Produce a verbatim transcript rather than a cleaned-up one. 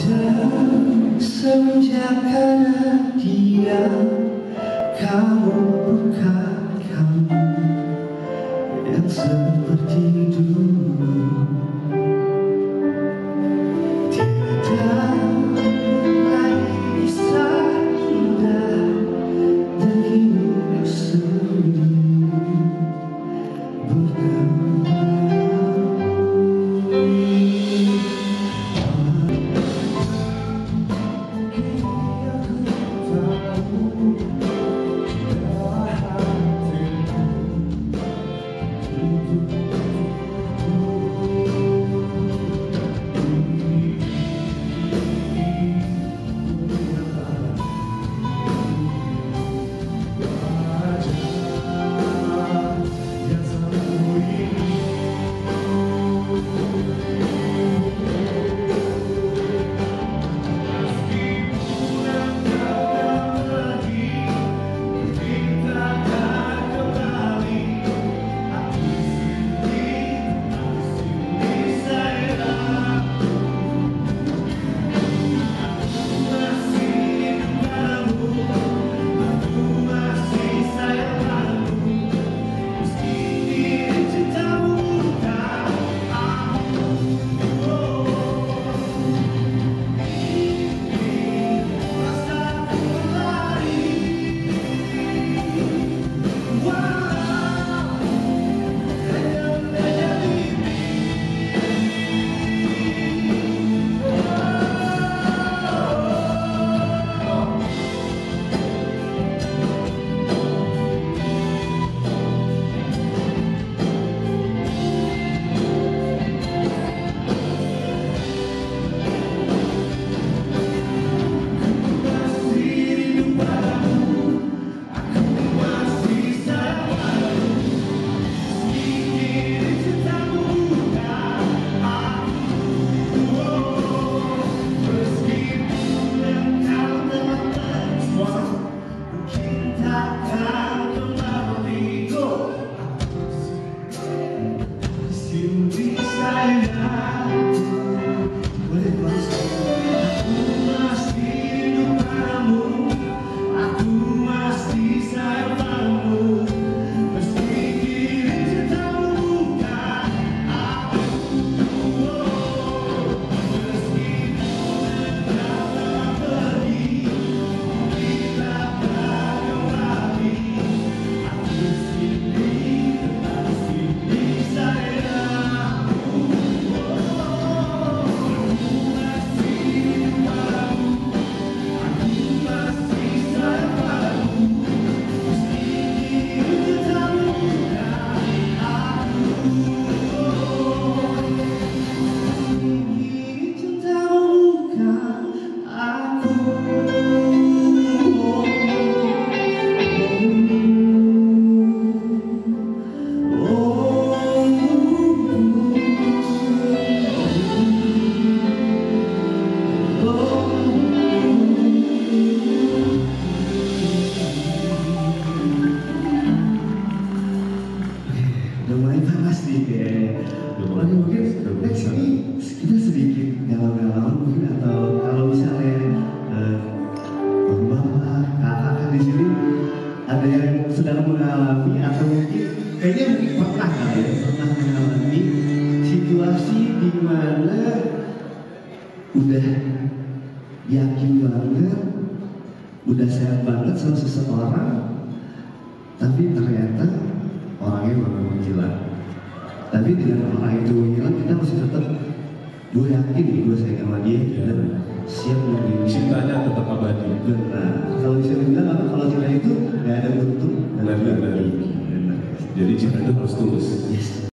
Dan semenjak ada dia, kamu bukan kamu yang seperti dulu. Tiada lagi kisah indah dan hidup sendiri berdua. Lumayan panas nih kayak. Oke, mungkin next ini kita sedikit galau-galau mungkin, atau kalau misalnya uh, bapak, kakak di sini ada yang sedang mengalami atau mungkin kayaknya mungkin pernah kali ya pernah mengalami situasi di mana udah yakin banget, udah sehat banget sama seseorang, tapi ternyata orangnya baru menghilang. Tapi dengan orang itu menghilang, kita masih tetap, gue yakin nih gue sayang sama dia, dan siap menerima cintanya tetap abadi. Benar. Kalau bisa bilang apa, kalau cinta itu nggak ada untung, nggak ada rugi. Jadi cinta itu harus tulus. Yes.